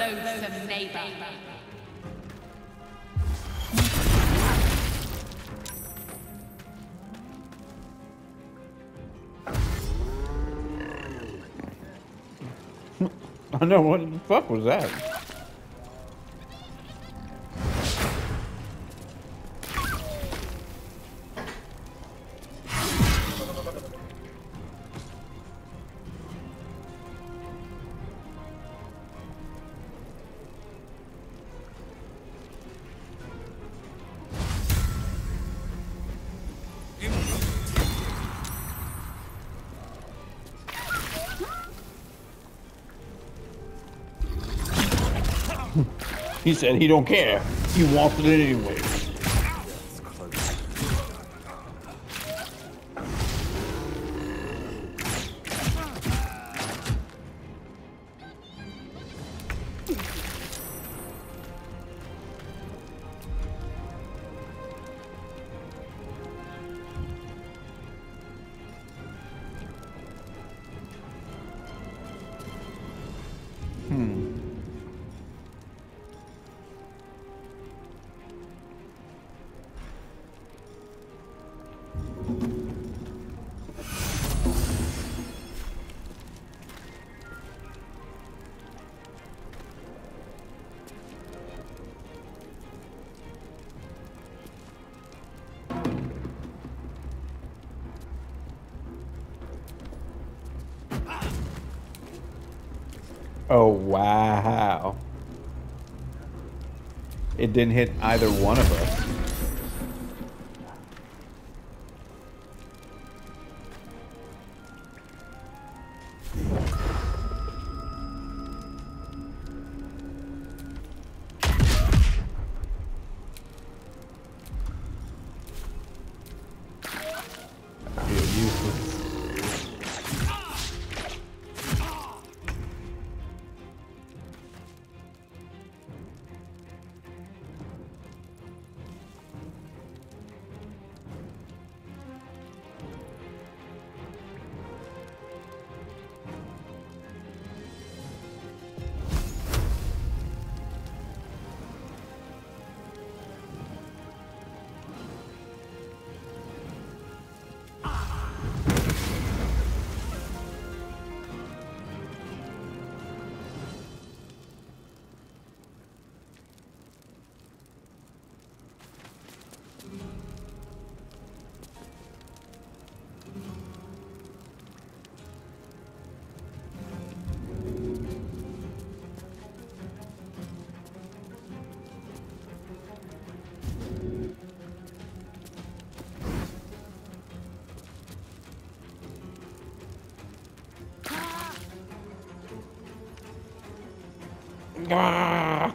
loathsome neighbor. I know, what the fuck was that? He said he don't care. He wants it anyway. Oh, wow. It didn't hit either one of us. Ah.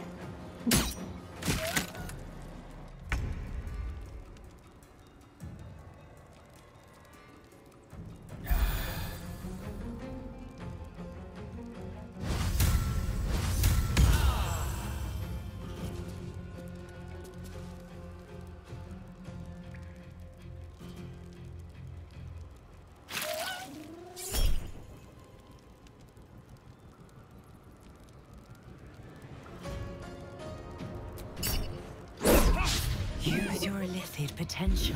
Use your illicit potential.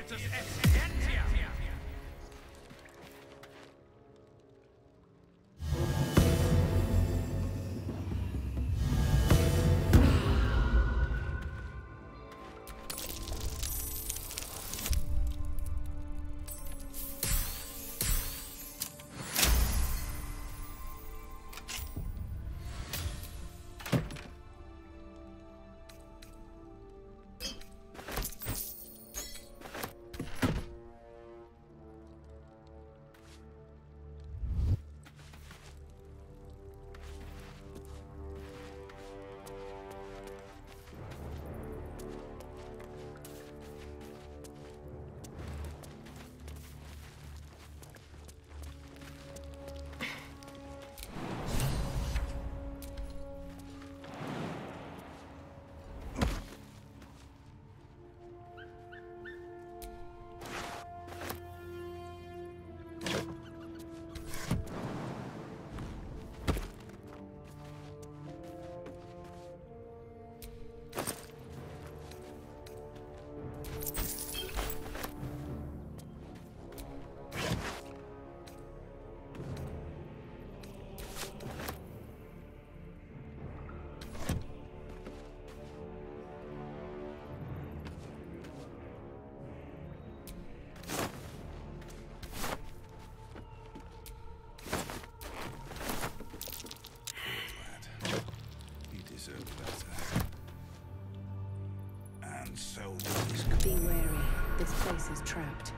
Be wary. This place is trapped.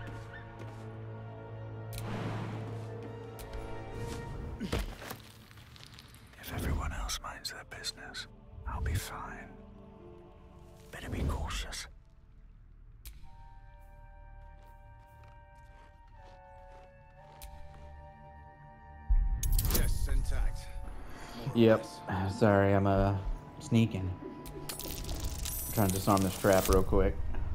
If everyone else minds their business, I'll be fine. Better be cautious. Yes, intact. Yep. Sorry, I'm sneaking. I'm trying to disarm this trap real quick.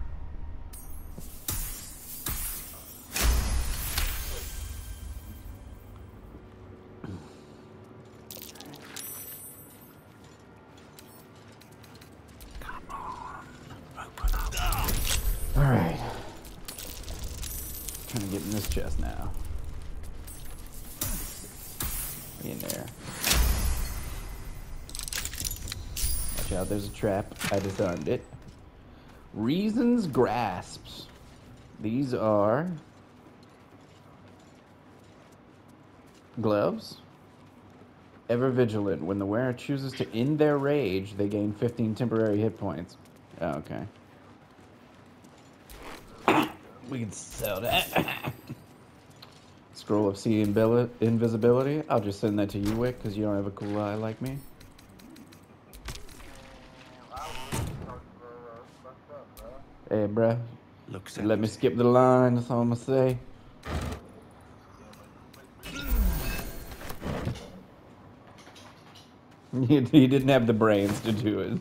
Come on, open up. Alright. Trying to get in this chest now. Be in there. Watch out, there's a trap. I disarmed it. Reason's Grasps. These are gloves. Ever vigilant. When the wearer chooses to end their rage, they gain 15 temporary hit points. Oh, okay. We can sell that. Scroll of Sea Invisibility. I'll just send that to you, Wick, because you don't have a cool eye like me. Hey, bruh. Looks Let me empty. skip the line, that's all I'm gonna say. He didn't have the brains to do it.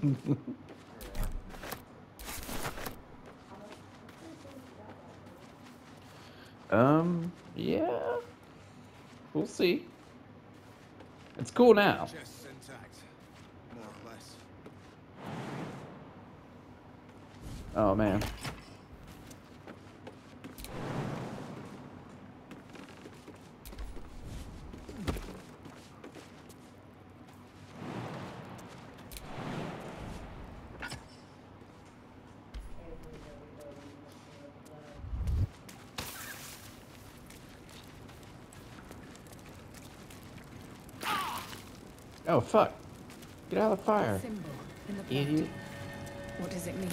Yeah. We'll see. It's cool now. Chest's intact, more or less. Oh, man. Oh, fuck. Get out of the fire. Symbol in the Idiot. plate. What does it mean?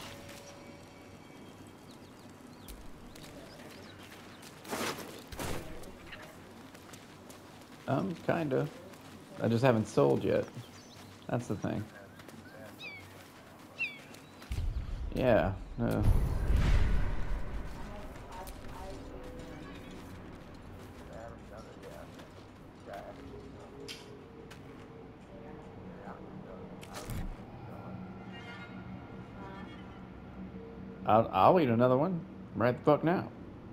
Kinda. I just haven't sold yet. That's the thing. Yeah. I'll eat another one right the fuck now.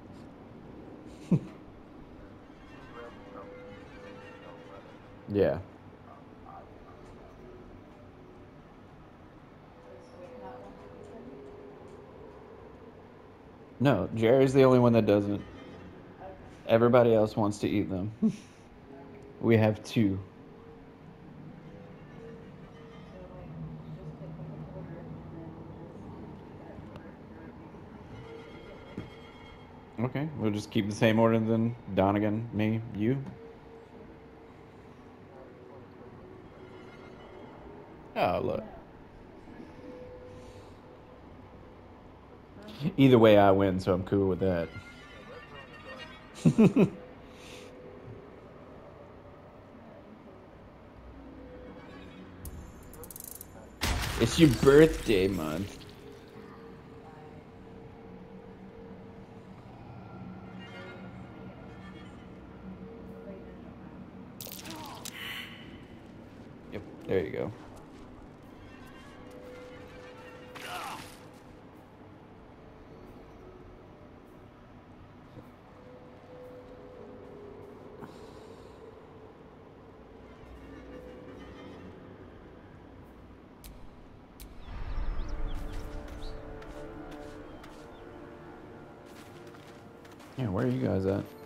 Yeah. No, Jerry's the only one that doesn't. Everybody else wants to eat them. We have 2. Okay, we'll just keep the same order then. Donegan, me, you. Oh, look. Either way, I win, so I'm cool with that. It's your birthday month. Yep, there you go. Yeah, where are you guys at?